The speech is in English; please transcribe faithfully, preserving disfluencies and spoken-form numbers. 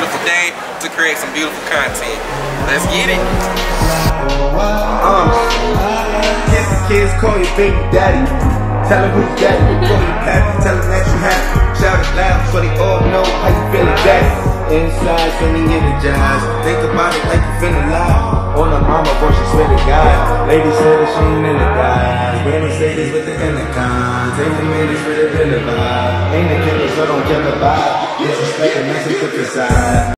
beautiful day to create some beautiful content. Let's get it. Um, kids, kids call you baby daddy. Tell them who's daddy. Call you pappy. Tell them that you happy. Shout it loud so they all know how you feeling, daddy. Inside, feeling energized. Think about it like you feeling alive. On the mama, boy, she swear to God. Lady said that she ain't in the guys. Women say this with the intercom. Take the minutes for the dinner vibe. Ain't a killer, so don't kill the vibe. Disrespect and message to the side.